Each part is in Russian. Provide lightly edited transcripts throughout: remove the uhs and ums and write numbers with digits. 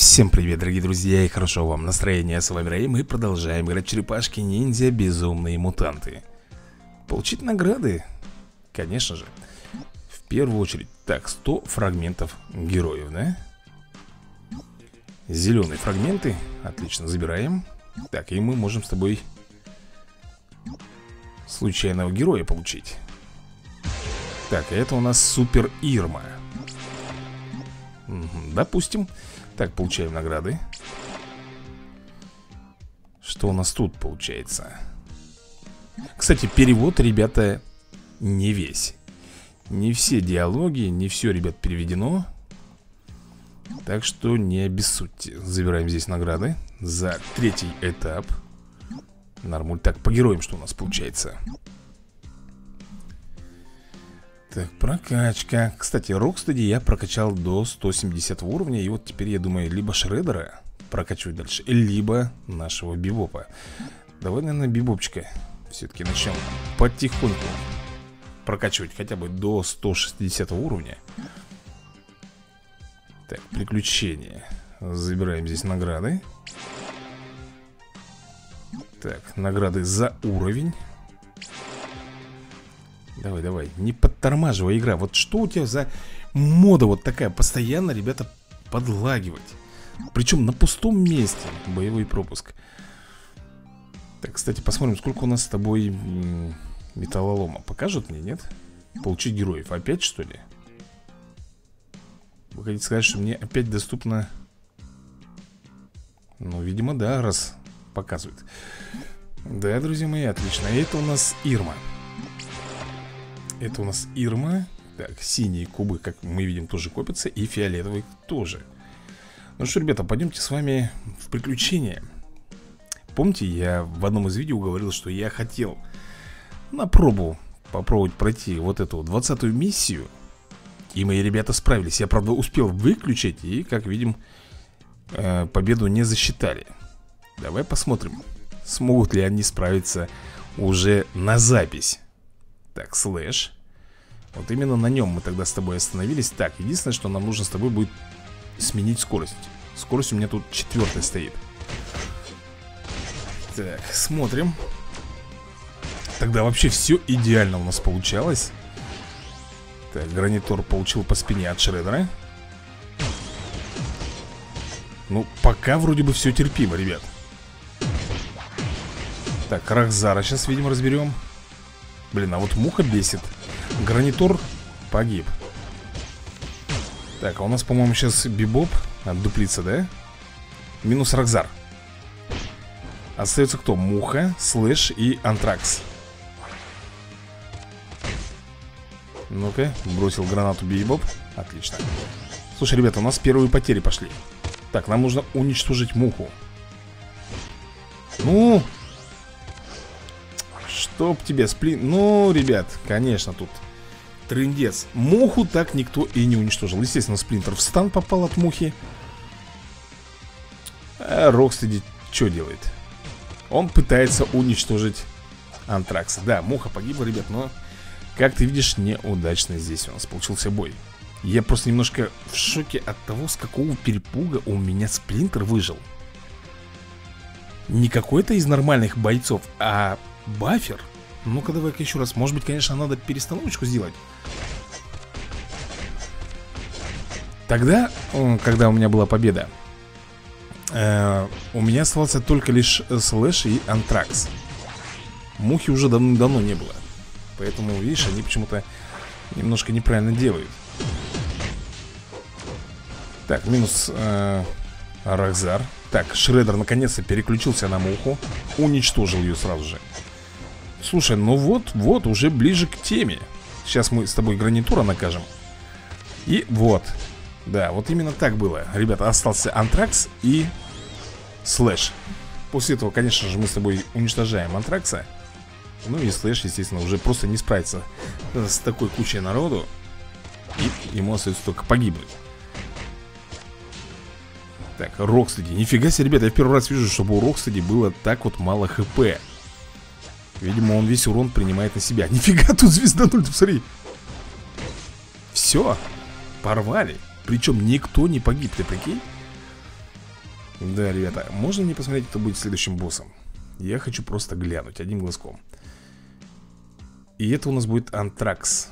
Всем привет, дорогие друзья, и хорошего вам настроения. С вами Рэй, мы продолжаем играть в черепашки-ниндзя Безумные мутанты. Получить награды? Конечно же. В первую очередь. Так, 100 фрагментов героев, да? Зеленые фрагменты. Отлично, забираем. Так, и мы можем с тобой случайного героя получить. Так, это у нас Супер Ирма. Допустим. Так, получаем награды. Что у нас тут получается? Кстати, перевод, ребята, не весь. Не все диалоги, не все, ребят, переведено. Так что не обессудьте. Забираем здесь награды за третий этап. Нормуль. Так, по героям что у нас получается? Так, прокачка. Кстати, Рокстеди я прокачал до 170 уровня. И вот теперь я думаю, либо Шреддера прокачивать дальше, либо нашего Бибопа. Давай, наверное, Бибопчика все-таки начнем потихоньку прокачивать хотя бы до 160 уровня. Так, приключения. Забираем здесь награды. Так, награды за уровень. Давай, давай, не подтормаживай, игра. Вот что у тебя за мода вот такая? Постоянно, ребята, подлагивать. Причем на пустом месте. Боевой пропуск. Так, кстати, посмотрим, сколько у нас с тобой металлолома. Покажут мне, нет? Получить героев. Опять, что ли? Вы хотите сказать, что мне опять доступно? Ну, видимо, да, раз показывает. Да, друзья мои, отлично. И это у нас Ирма. Это у нас Ирма. Так, синие кубы, как мы видим, тоже копятся. И фиолетовые тоже. Ну что, ребята, пойдемте с вами в приключения. Помните, я в одном из видео говорил, что я хотел на пробу попробовать пройти вот эту 20-ю миссию. И мои ребята справились. Я, правда, успел выключить. И, как видим, победу не засчитали. Давай посмотрим, смогут ли они справиться уже на запись. Так, слэш. Вот именно на нем мы тогда с тобой остановились. Так, единственное, что нам нужно с тобой будет сменить скорость. Скорость у меня тут 4 стоит. Так, смотрим. Тогда вообще все идеально у нас получалось. Так, Гранитор получил по спине от Шреддера. Ну, пока вроде бы все терпимо, ребят. Так, Рахзара сейчас, видимо, разберем. Блин, а вот муха бесит. Гранитор погиб. Так, а у нас, по-моему, сейчас Бибоп отдуплится, да? Минус Рахзар. Остается кто? Муха, Слэш и Антракс. Ну-ка, бросил гранату Бибоп. Отлично. Слушай, ребята, у нас первые потери пошли. Так, нам нужно уничтожить муху. Ну... Чтоб тебе сплин... Ну, ребят, конечно, тут трындец. Муху так никто и не уничтожил. Естественно, Сплинтер в стан попал от мухи. А Рокстеди что делает? Он пытается уничтожить Антракса. Да, муха погибла, ребят, но, как ты видишь, неудачно здесь у нас получился бой. Я просто немножко в шоке от того, с какого перепуга у меня Сплинтер выжил. Не какой-то из нормальных бойцов, а... Баффер? Ну-ка, давай-ка еще раз. Может быть, конечно, надо перестановочку сделать. Тогда, когда у меня была победа, у меня оставался только лишь Слэш и Антракс. Мухи уже давно не было. Поэтому, видишь, они почему-то немножко неправильно делают. Так, минус Рахзар. Так, Шреддер наконец-то переключился на муху. Уничтожил ее сразу же. Слушай, ну вот, уже ближе к теме. Сейчас мы с тобой Гранитура накажем. И вот. Да, вот именно так было. Ребята, остался Антракс и Слэш. После этого, конечно же, мы с тобой уничтожаем Антракса. Ну и Слэш, естественно, уже просто не справится с такой кучей народу. И ему остается только погибнуть. Так, Рокстеди. Нифига себе, ребята, я в первый раз вижу, чтобы у Рокстеди было так вот мало хп. Видимо, он весь урон принимает на себя. Нифига, тут звездануль, посмотри. Все, порвали. Причем никто не погиб, ты прикинь? Да, ребята, можно мне посмотреть, кто будет следующим боссом? Я хочу просто глянуть одним глазком. И это у нас будет Антракс.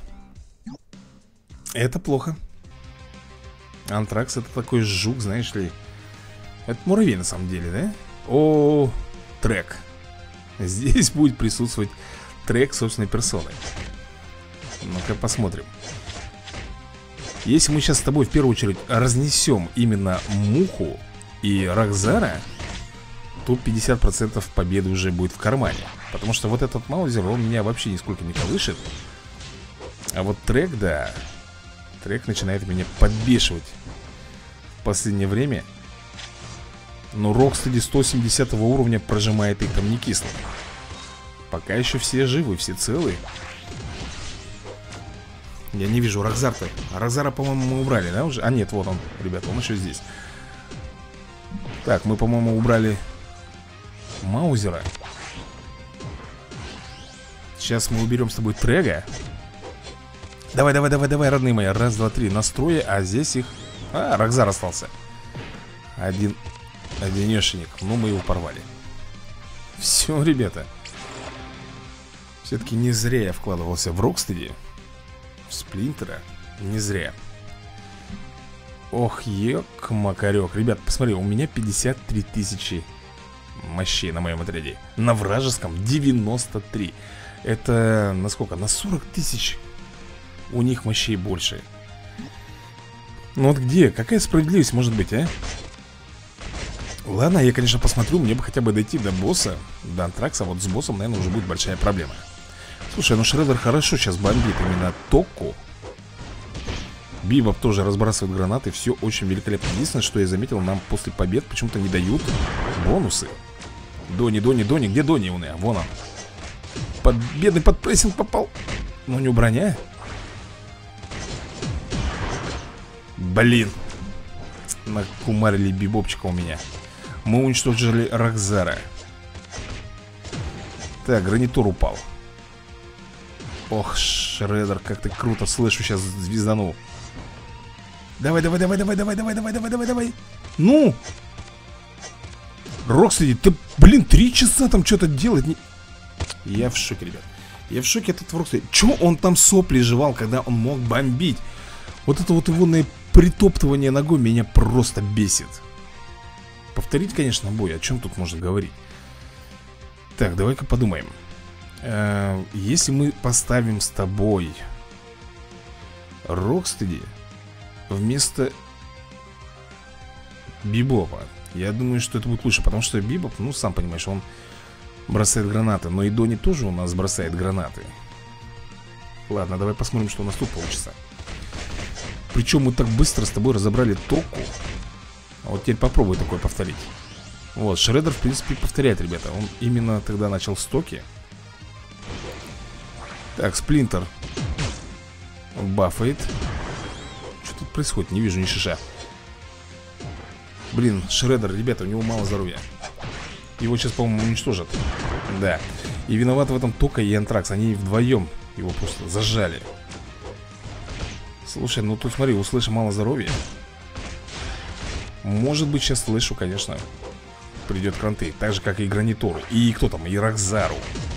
Это плохо. Антракс — это такой жук, знаешь ли. Это муравей на самом деле, да? О, Трек. Здесь будет присутствовать Трек собственной персоной. Ну-ка посмотрим. Если мы сейчас с тобой в первую очередь разнесем именно Муху и Рокзара, то 50% победы уже будет в кармане. Потому что вот этот Маузер, он меня вообще нисколько не колышет. А вот Трек, да, Трек начинает меня подбешивать в последнее время. Но Рокстеди 170 уровня прожимает их там не кисло. Пока еще все живы, все целы. Я не вижу Рокзар-то. Рокзара, по-моему, мы убрали, да, уже? А нет, вот он, ребята, он еще здесь. Так, мы, по-моему, убрали Маузера. Сейчас мы уберем с тобой Трега. Давай, давай, давай, давай, родные мои. Раз, два, три, настрои. А здесь их... А, Рокзар остался. Одинешенек. Ну, мы его порвали. Все, ребята. Все-таки не зря я вкладывался в Рокстеди. В Сплинтера. Не зря. Ох, ёк-макарёк. Ребят, посмотри, у меня 53 тысячи мощей на моем отряде. На вражеском 93. Это на сколько? На 40 тысяч у них мощей больше. Ну вот где? Какая справедливость может быть, а? Ладно, я, конечно, посмотрю. Мне бы хотя бы дойти до босса, до Антракса. Вот с боссом, наверное, уже будет большая проблема. Слушай, ну Шреддер хорошо сейчас бомбит именно Tokkу. Бибоп тоже разбрасывает гранаты. Все очень великолепно. Единственное, что я заметил, нам после побед почему-то не дают бонусы. Дони, Дони, Дони. Где Дони, уны? Вон он. Бедный под прессинг попал. Ну, у него броня. Блин. Накумарили бибопчика у меня. Мы уничтожили Рокзара. Так, гранитур упал. Ох, Шреддер, как ты круто, слышу, сейчас звезданул. Давай, давай, давай, давай, давай, давай, давай, давай, давай, давай. Ну! Рокстеди, ты, блин, 3 часа там что-то делать не... Я в шоке, ребят. Я в шоке от этого Рокстеди. Чё он там сопли жевал, когда он мог бомбить? Вот это вот его притоптывание ногой меня просто бесит. Повторить, конечно, бой. О чем тут можно говорить? Так, давай-ка подумаем. Если мы поставим с тобой Рокстеди вместо Бибопа, я думаю, что это будет лучше. Потому что Бибоп, ну, сам понимаешь, он бросает гранаты. Но и Дони тоже у нас бросает гранаты. Ладно, давай посмотрим, что у нас тут получится. Причем мы так быстро с тобой разобрали Tokkу. А вот теперь попробуй такое повторить. Вот, Шреддер, в принципе, повторяет, ребята. Он именно тогда начал с Токи. Так, Сплинтер бафает. Что тут происходит? Не вижу ни шиша. Блин, Шреддер, ребята, у него мало здоровья. Его сейчас, по-моему, уничтожат. Да. И виноват в этом Тока и Антракс. Они вдвоем его просто зажали. Слушай, ну тут смотри, у Слэша мало здоровья. Может быть, сейчас Слэшу, конечно, придет кранты. Так же, как и Гранитору. И кто там? И Рокзару.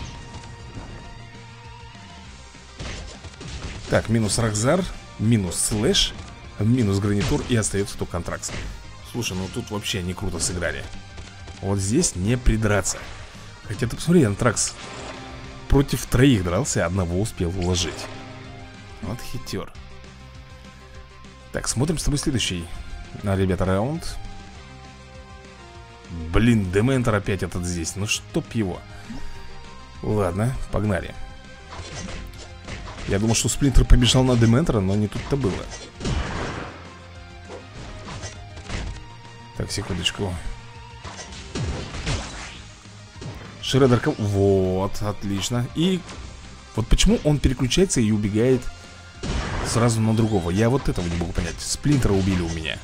Так, минус Рокзар, минус Слэш, минус Гранитур. И остается только Антракс. Слушай, ну тут вообще они круто сыграли. Вот здесь не придраться. Хотя ты посмотри, Антракс против троих дрался, одного успел уложить. Вот хитер. Так, смотрим с тобой следующий, ребята, раунд. Блин, Дементор опять этот здесь. Ну чтоб его. Ладно, погнали. Я думал, что Сплинтер побежал на Дементора, но не тут-то было. Так, секундочку. Шреддер. Вот, отлично. И вот почему он переключается и убегает сразу на другого. Я вот этого не могу понять. Сплинтера убили у меня.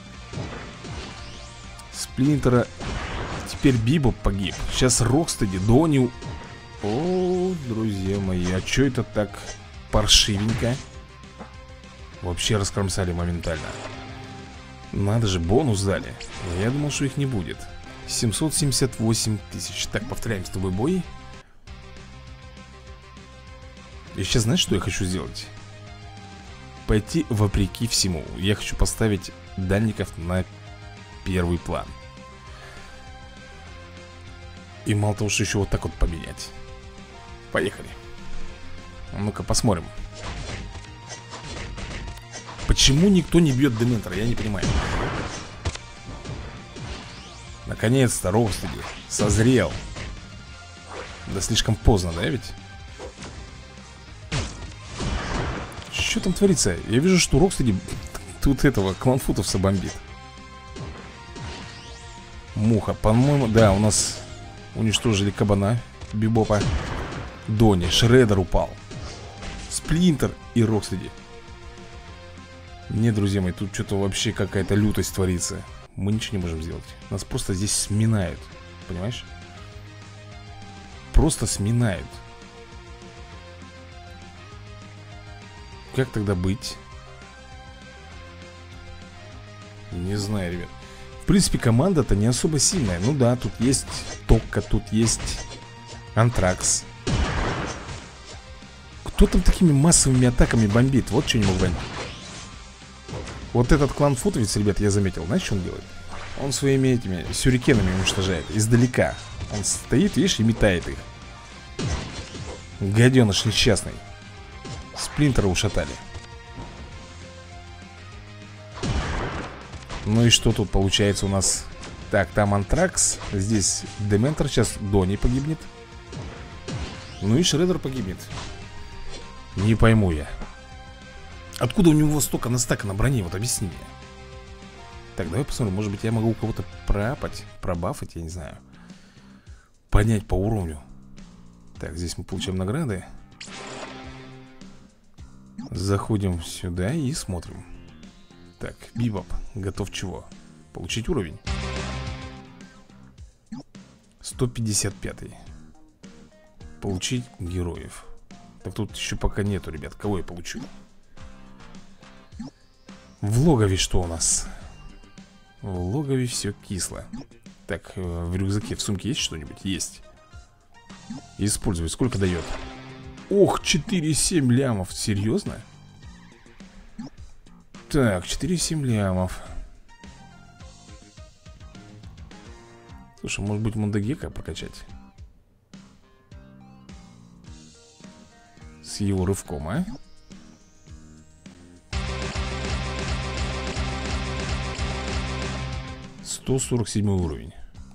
Сплинтера. Теперь Бибоп погиб. Сейчас Рокстеди, Дони. О, друзья мои, а что это так паршивенько? Вообще раскромсали моментально. Надо же, бонус дали. Я думал, что их не будет. 778 тысяч. Так, повторяем с тобой бой. И сейчас знаешь, что я хочу сделать? Пойти вопреки всему. Я хочу поставить дальников на первый план. И мало того, что еще вот так вот поменять. Поехали. Ну-ка посмотрим. Почему никто не бьет Дементора? Я не понимаю. Наконец-то Рокстеди созрел. Да слишком поздно, да ведь? Что там творится? Я вижу, что Рокстеди тут этого кланфутовца бомбит. Муха, по-моему, да, у нас уничтожили кабана Бибопа. Дони, Шреддер упал. Сплинтер и Рокстеди. Нет, друзья мои, тут что-то вообще какая-то лютость творится. Мы ничего не можем сделать. Нас просто здесь сминают. Понимаешь? Просто сминают. Как тогда быть? Не знаю, ребят. В принципе, команда-то не особо сильная. Ну да, тут есть Tokka, тут есть Антракс. Кто там такими массовыми атаками бомбит? Вот что не мог понять. Вот этот клан-футовец, ребят, я заметил. Знаешь, что он делает? Он своими этими сюрикенами уничтожает издалека. Он стоит, видишь, и метает их. Гаденыш несчастный. Сплинтера ушатали. Ну и что тут получается у нас? Так, там Антракс. Здесь Дементор. Сейчас Дони погибнет. Ну и Шреддер погибнет. Не пойму я. Откуда у него столько настака на броне? Вот объясни мне. Так, давай посмотрим. Может быть, я могу у кого-то пропать, пробафать, я не знаю. Поднять по уровню. Так, здесь мы получаем награды. Заходим сюда и смотрим. Так, Бибоп, готов чего? Получить уровень 155. Получить героев. Так тут еще пока нету, ребят. Кого я получу? В логове что у нас? В логове все кисло. Так, в рюкзаке, в сумке есть что-нибудь? Есть. Использовать. Сколько дает? Ох, 4,7 лямов. Серьезно? Так, 4,7 лямов. Слушай, может быть Мундагека прокачать? С его рывком, а? $147 уровень.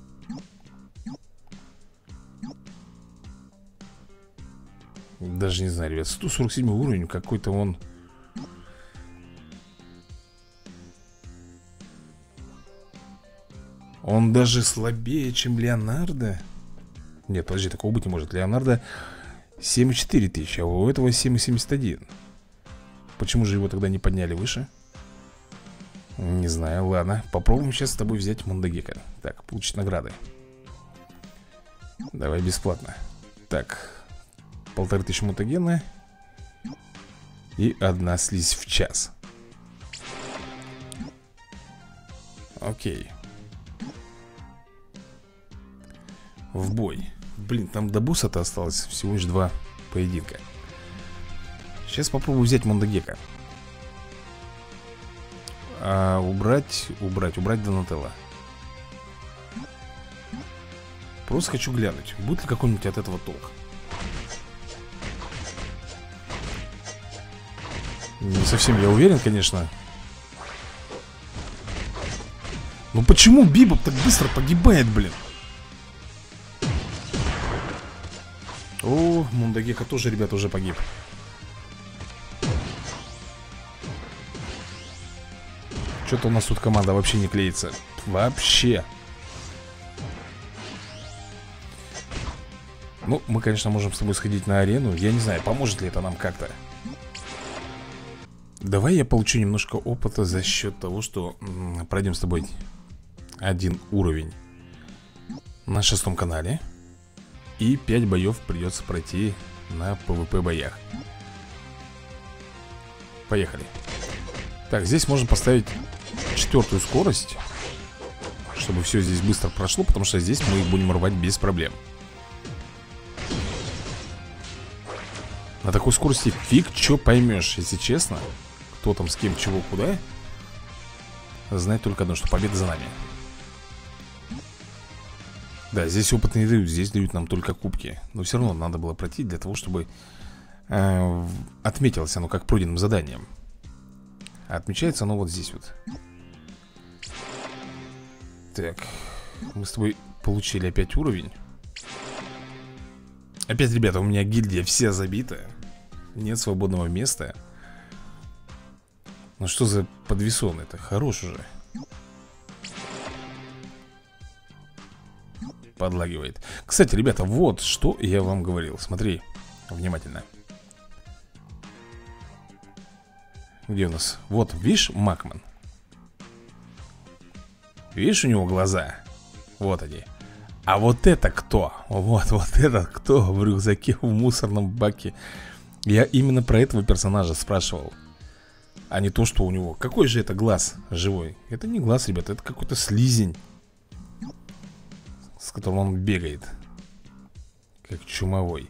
Даже не знаю, ребят. 147 уровень, какой-то он. Он даже слабее, чем Леонардо. Нет, подожди, такого быть не может. Леонардо 7,4 тысячи, а у этого 7,71. Почему же его тогда не подняли выше? Не знаю, ладно. Попробуем сейчас с тобой взять Мундагека. Так, получить награды. Давай бесплатно. Так, 1500 мутагена. И 1 слизь в час. Окей. В бой. Блин, там до босса-то осталось всего лишь 2 поединка. Сейчас попробую взять Мундагека. Убрать Донателло. Просто хочу глянуть, будет ли какой-нибудь от этого толк. Не совсем я уверен, конечно. Но почему Бибоп так быстро погибает, блин? О, Мундагека тоже, ребята, уже погиб. Что-то у нас тут команда вообще не клеится. Вообще. Ну, мы, конечно, можем с тобой сходить на арену. Я не знаю, поможет ли это нам как-то. Давай я получу немножко опыта за счет того, что пройдем с тобой 1 уровень на 6-м канале. И 5 боев придется пройти на PvP боях. Поехали. Так, здесь можно поставить 4-ю скорость, чтобы все здесь быстро прошло, потому что здесь мы их будем рвать без проблем. На такой скорости фиг что поймешь, если честно. Кто там с кем, чего, куда. Знает только одно, что победа за нами. Да, здесь опыт не дают, здесь дают нам только кубки. Но все равно надо было пройти для того, чтобы отметилось оно как пройденным заданием. Отмечается оно вот здесь вот. Так, мы с тобой получили опять уровень. Опять, ребята, у меня гильдия вся забита. Нет свободного места. Ну что за подвесон это? Хорош уже. Подлагивает. Кстати, ребята, вот что я вам говорил. Смотри, внимательно. Где у нас? Вот, видишь, Макман. Видишь, у него глаза? Вот они. А вот это кто? Вот это кто в рюкзаке в мусорном баке? Я именно про этого персонажа спрашивал. А не то, что у него. Какой же это глаз живой? Это не глаз, ребята, это какой-то слизень, с которым он бегает как чумовой.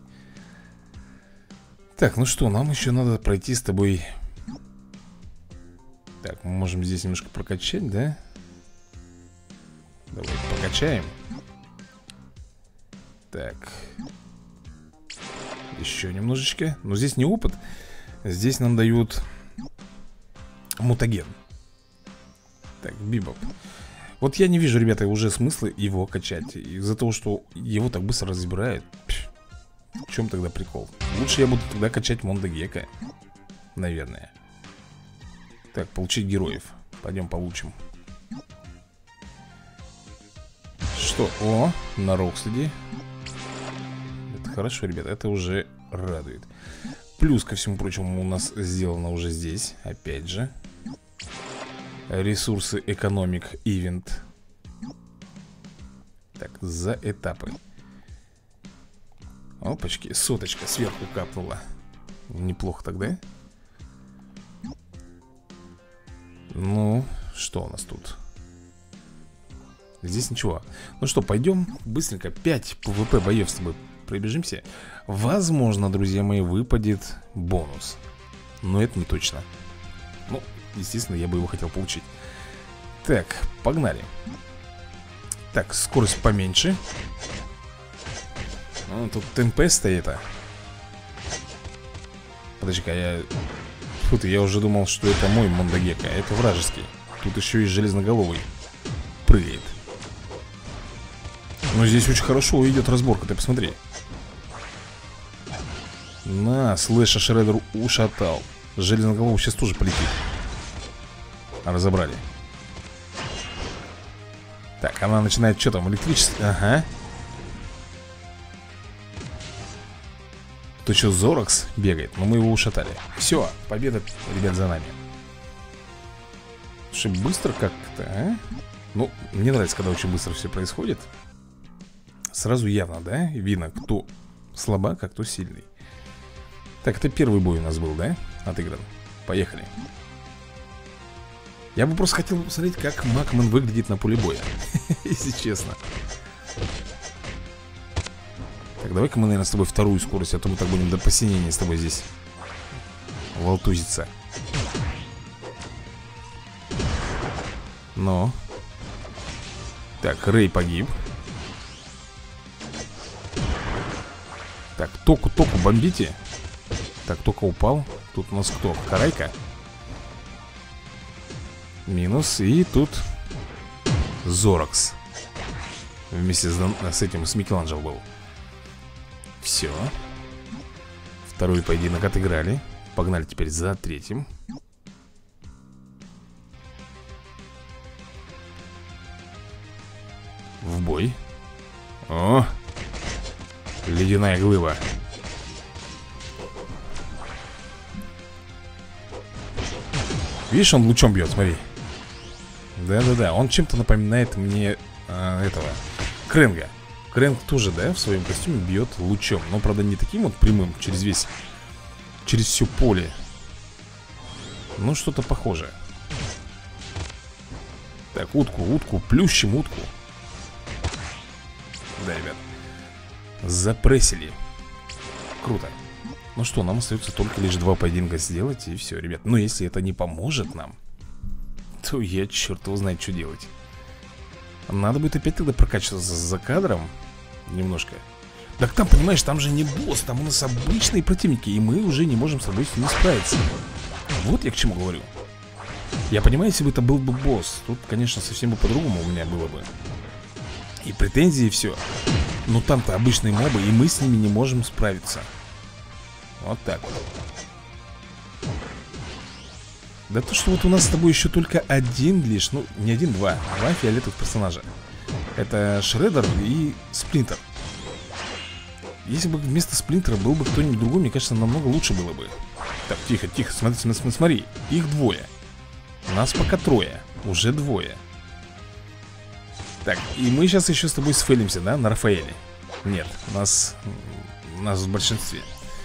Так, ну что, нам еще надо пройти с тобой. Так, мы можем здесь немножко прокачать, да? Давай прокачаем. Так. Еще немножечко. Но здесь не опыт. Здесь нам дают мутаген. Так, Бибоп. Вот я не вижу, ребята, уже смысла его качать. Из-за того, что его так быстро разбирают. В чем тогда прикол? Лучше я буду тогда качать Мондагека, наверное. Так, получить героев. Пойдем получим. Что? О, на Рокстеди. Это хорошо, ребята, это уже радует. Плюс, ко всему прочему, у нас сделано уже здесь. Опять же. Ресурсы экономик ивент. Так, за этапы. Опачки, соточка сверху капнула. Неплохо тогда. Ну, что у нас тут? Здесь ничего. Ну что, пойдем быстренько 5 ПВП боев с тобой пробежимся. Возможно, друзья мои, выпадет бонус. Но это не точно. Ну, естественно, я бы его хотел получить. Так, погнали. Так, скорость поменьше. Ну, тут ТНП стоит. Подожди-ка, я... Фу ты, я уже думал, что это мой Мондагека, а это вражеский. Тут еще и железноголовый прыгает. Но здесь очень хорошо идет разборка, ты посмотри. На, слэша Шреддер ушатал. Железноголовый сейчас тоже полетит. Разобрали. Так, она начинает что там, электричество? Ага. То что, Зоракс бегает, но мы его ушатали. Все, победа, ребят, за нами. Слушай, быстро как-то, а? Ну, мне нравится, когда очень быстро все происходит. Сразу явно, да, видно, кто слабак, а кто сильный. Так, это первый бой у нас был, да, отыгран. Поехали. Я бы просто хотел посмотреть, как Макман выглядит на поле боя. Если честно. Так, давай-ка мы, наверное, с тобой вторую скорость, а то мы так будем до посинения с тобой здесь волтузиться. Но. Так, Рэй погиб. Так, току бомбите. Так, Тока упал. Тут у нас кто? Карайка. Минус. И тут Зоракс. Вместе с этим, с Микеланджело был. Все. Второй поединок отыграли. Погнали теперь за третьим. В бой. О! Ледяная глыба. Видишь, он лучом бьет, смотри. Да-да-да, он чем-то напоминает мне этого Крэнга. Крэнг тоже, да, в своем костюме бьет лучом. Но, правда, не таким вот прямым, через все поле. Ну, что-то похожее. Так, утку, плющим утку. Да, ребят. Запрессили. Круто. Ну что, нам остается только лишь 2 поединка сделать, и все, ребят. Но если это не поможет нам, то я черт его знает, что делать. Надо будет опять тогда прокачиваться за кадром немножко. Так там, понимаешь, там же не босс, там у нас обычные противники, и мы уже не можем с собой с ними справиться. Вот я к чему говорю. Я понимаю, если бы это был бы босс, тут, конечно, совсем бы по-другому у меня было бы. И претензии, и все. Но там-то обычные мобы, и мы с ними не можем справиться. Вот так вот. Да то, что вот у нас с тобой еще только один лишь, ну, не один, два фиолетовых персонажа. Это Шреддер и Сплинтер. Если бы вместо Сплинтера был бы кто-нибудь другой, мне кажется, намного лучше было бы. Так, тихо, тихо, смотри, их двое. Нас пока трое, уже двое. Так, и мы сейчас еще с тобой сфейлимся, да, на Рафаэле? Нет, нас в большинстве.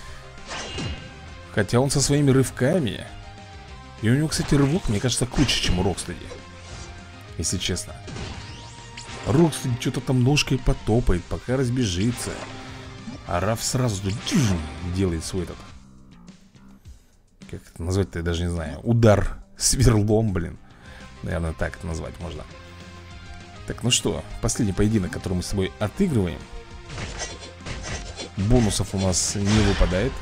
Хотя он со своими рывками. И у него, кстати, рывок, мне кажется, круче, чем у Рокстеди. Если честно. Рокстеди что-то там ножкой потопает, пока разбежится. А Раф сразу делает свой этот, как это назвать-то, я даже не знаю, удар сверлом, блин. Наверное, так это назвать можно. Так, ну что, последний поединок, который мы с тобой отыгрываем. Бонусов у нас не выпадает.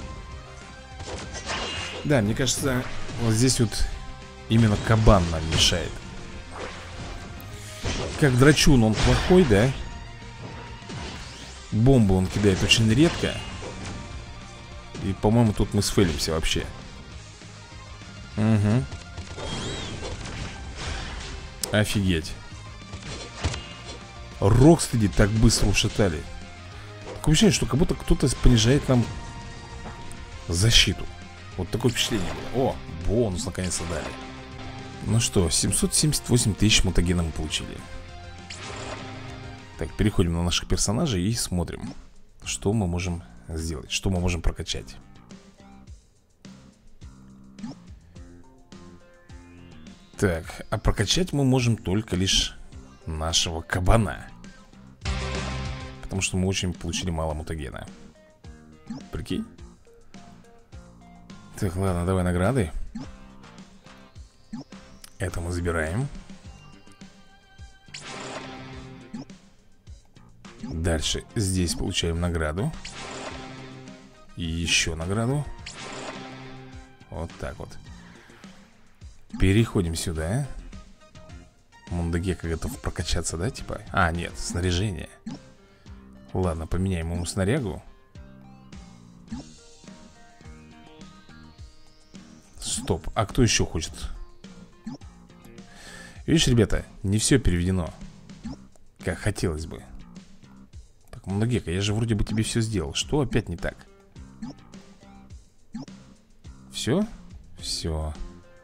Да, мне кажется, вот здесь вот именно кабан нам мешает. Как драчун он плохой, да? Бомбу он кидает очень редко. И, по-моему, тут мы сфейлимся вообще. Угу. Офигеть. Рокстеди так быстро ушатали. Такое ощущение, что как будто кто-то понижает нам защиту. Вот такое впечатление было. О, бонус наконец-то дали. Ну что, 778 тысяч мутагена мы получили. Так, переходим на наших персонажей и смотрим, что мы можем сделать, что мы можем прокачать. Так, а прокачать мы можем только лишь нашего кабана. Потому что мы очень получили мало мутагена. Прикинь. Так, ладно, давай награды. Это мы забираем. Дальше здесь получаем награду. И еще награду. Вот так вот. Переходим сюда. Мундагека готов прокачаться, да, типа? А, нет, снаряжение. Ладно, поменяем ему снарягу. Стоп, а кто еще хочет? Видишь, ребята, не все переведено, как хотелось бы. Так, Мундагека, я же вроде бы тебе все сделал. Что опять не так? Все? Все.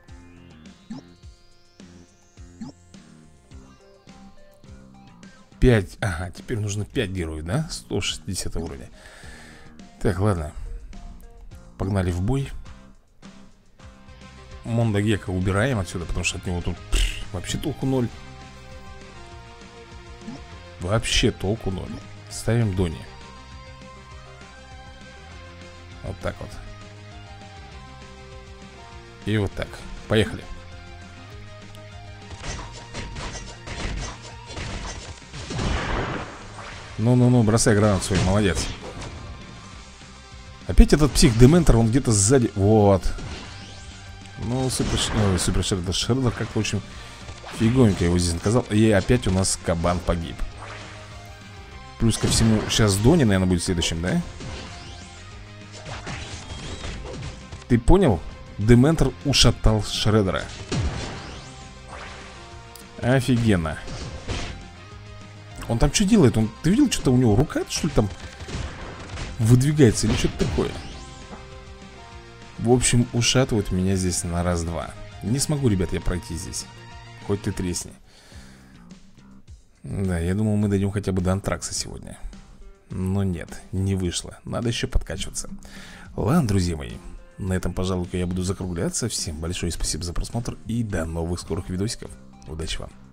Пять. Ага, теперь нужно 5 героев, да? 160 уровня. Так, ладно. Погнали в бой. Мундагека убираем отсюда, потому что от него тут вообще толку ноль. Вообще толку ноль. Ставим Дони. Вот так вот. И вот так. Поехали. Ну-ну-ну, бросай гранат свой, молодец. Опять этот псих-дементор, он где-то сзади. Вот. Ну, супер Шреддер как-то очень фиговенько его здесь наказал. И опять у нас кабан погиб. Плюс ко всему, сейчас Дони, наверное, будет следующим, да? Ты понял? Дементор ушатал Шреддера. Офигенно. Он там что делает? Ты видел, что-то у него рука, что ли, там выдвигается или что-то такое? В общем, ушатывают меня здесь на раз-два. Не смогу, ребят, я пройти здесь. Хоть ты тресни. Да, я думал, мы дойдем хотя бы до Антракса сегодня. Но нет, не вышло. Надо еще подкачиваться. Ладно, друзья мои, на этом, пожалуй, я буду закругляться. Всем большое спасибо за просмотр и до новых скорых видосиков. Удачи вам.